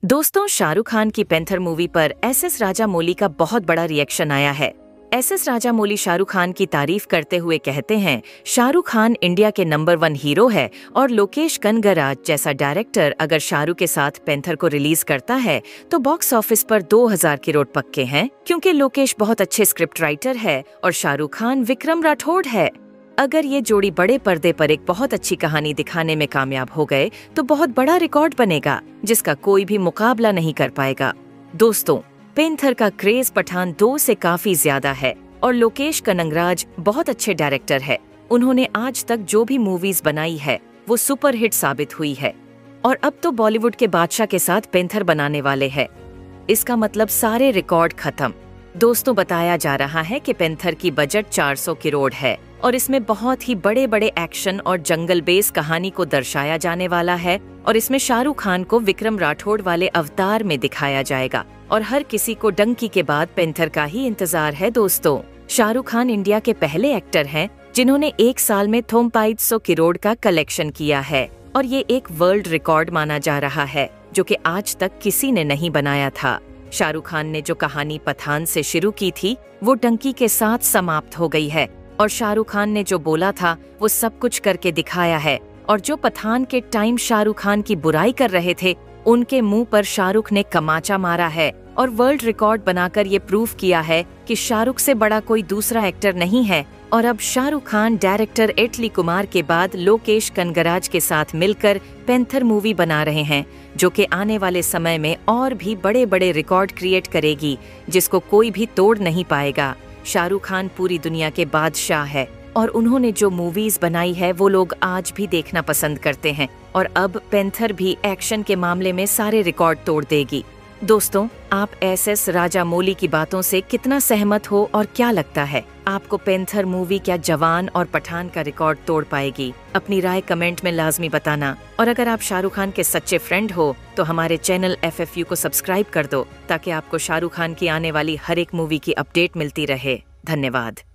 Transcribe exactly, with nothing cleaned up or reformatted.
दोस्तों, शाहरुख खान की पैंथर मूवी पर एस एस राजामौली का बहुत बड़ा रिएक्शन आया है। एस एस राजामौली शाहरुख खान की तारीफ करते हुए कहते हैं, शाहरुख खान इंडिया के नंबर वन हीरो है और लोकेश कनगराज जैसा डायरेक्टर अगर शाहरुख के साथ पैंथर को रिलीज करता है तो बॉक्स ऑफिस पर दो हज़ार करोड़ पक्के हैं, क्योंकि लोकेश बहुत अच्छे स्क्रिप्ट राइटर है और शाहरुख खान विक्रम राठौड़ है। अगर ये जोड़ी बड़े पर्दे पर एक बहुत अच्छी कहानी दिखाने में कामयाब हो गए तो बहुत बड़ा रिकॉर्ड बनेगा जिसका कोई भी मुकाबला नहीं कर पाएगा। दोस्तों, पैंथर का क्रेज पठान दो से काफी ज्यादा है और लोकेश कनगराज बहुत अच्छे डायरेक्टर है। उन्होंने आज तक जो भी मूवीज बनाई है वो सुपरहिट साबित हुई है और अब तो बॉलीवुड के बादशाह के साथ पैंथर बनाने वाले हैं। इसका मतलब सारे रिकॉर्ड खत्म। दोस्तों, बताया जा रहा है कि पैंथर की बजट चार सौ करोड़ है और इसमें बहुत ही बड़े बड़े एक्शन और जंगल बेस कहानी को दर्शाया जाने वाला है और इसमें शाहरुख खान को विक्रम राठौड़ वाले अवतार में दिखाया जाएगा और हर किसी को डंकी के बाद पैंथर का ही इंतजार है। दोस्तों, शाहरुख खान इंडिया के पहले एक्टर हैं जिन्होंने एक साल में थोम्पाइद सौ करोड़ का कलेक्शन किया है और ये एक वर्ल्ड रिकॉर्ड माना जा रहा है जो कि आज तक किसी ने नहीं बनाया था। शाहरुख खान ने जो कहानी पठान से शुरू की थी वो डंकी के साथ समाप्त हो गई है और शाहरुख खान ने जो बोला था वो सब कुछ करके दिखाया है और जो पठान के टाइम शाहरुख खान की बुराई कर रहे थे उनके मुंह पर शाहरुख ने कमाचा मारा है और वर्ल्ड रिकॉर्ड बनाकर ये प्रूव किया है कि शाहरुख से बड़ा कोई दूसरा एक्टर नहीं है। और अब शाहरुख खान डायरेक्टर एटली कुमार के बाद लोकेश कनगराज के साथ मिलकर पैंथर मूवी बना रहे हैं जो कि आने वाले समय में और भी बड़े बड़े रिकॉर्ड क्रिएट करेगी जिसको कोई भी तोड़ नहीं पाएगा। शाहरुख खान पूरी दुनिया के बादशाह है और उन्होंने जो मूवीज बनाई है वो लोग आज भी देखना पसंद करते हैं और अब पैंथर भी एक्शन के मामले में सारे रिकॉर्ड तोड़ देगी। दोस्तों, आप एस एस राजामौली की बातों से कितना सहमत हो और क्या लगता है आपको पैंथर मूवी क्या जवान और पठान का रिकॉर्ड तोड़ पाएगी? अपनी राय कमेंट में लाजमी बताना और अगर आप शाहरुख खान के सच्चे फ्रेंड हो तो हमारे चैनल एफ एफ यू को सब्सक्राइब कर दो ताकि आपको शाहरुख खान की आने वाली हर एक मूवी की अपडेट मिलती रहे। धन्यवाद।